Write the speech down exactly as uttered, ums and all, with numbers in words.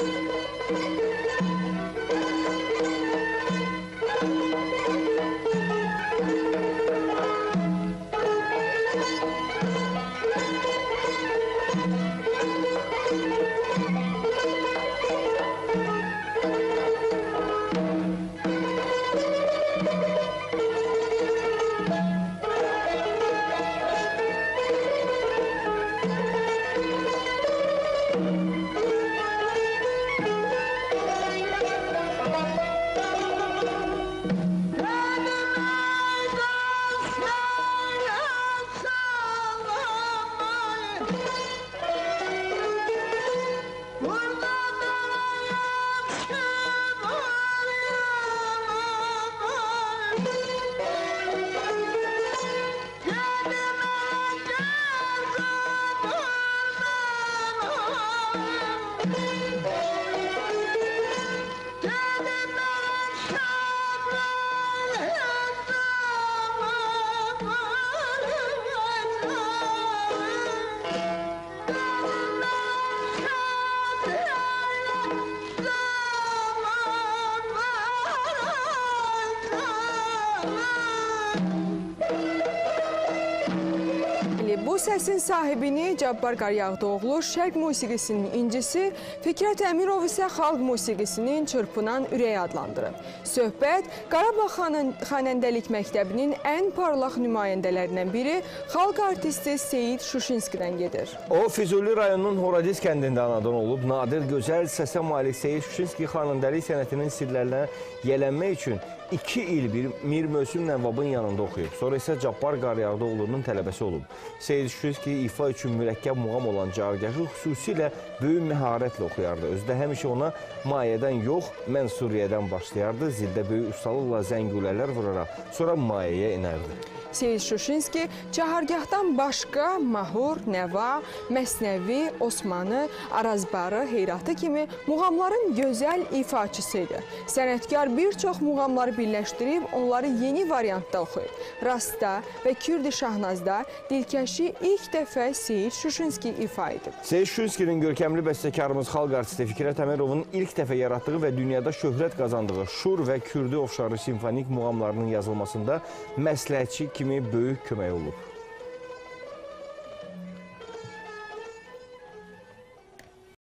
Bu səsin sahibini Cabbar Qaryağdıoğlu, şərq musiqisinin incisi, Fikrət Əmirov isə xalq musiqisinin çırpınan ürəyi adlandırıb. Söhbət Qarabağ xanəndəlik məktəbinin ən parlaq nümayəndələrindən biri xalq artisti Seyid Şuşinskidən gedir. O, Füzuli rayonunun Horadiz kəndində anadan olub, nadir gözəl səsə malik Seyid Şuşinski xanəndəlik sənətinin sirlərinə yələnmək üçün iki il bir Mir Möhsün Nəvvabın yanında oxuyub. Sonra isə Cabbar Qaryağdıoğlu'nun tələbəsi olub. Seyid Şuşinski ifa üçün mürəkkəb muğam olan cargahı xüsusilə böyük məharətlə oxuyardı. Özü də həmişə ona mayədən yox, mən Suriyyədən başlayardı. Zildə böyük ustalıqla zəngulələr vuraraq, sonra mayəyə inərdi. Seyid Şuşinski çahargahdan başqa Mahur, Nəva, Məsnəvi, Osmanı, Arazbarı, Heyratı kimi muğamların gözəl ifaçısıydı. Sənətkar bir çox muğamları birləşdirib, onları yeni variantda oxuyub. Rasta və Kürdi Şahnazda dilkəşi ilk dəfə Seyid Şuşinski ifa edib. Seyid Şuşinskinin görkəmli bəstəkarımız xalq artisti Fikrət Əmirovun ilk dəfə yaratdığı və dünyada şöhrət qazandığı Şur və Kürdi oxşarı simfonik muğamlarının yazılmasında məsləhətçi kimi böyük kömək olub.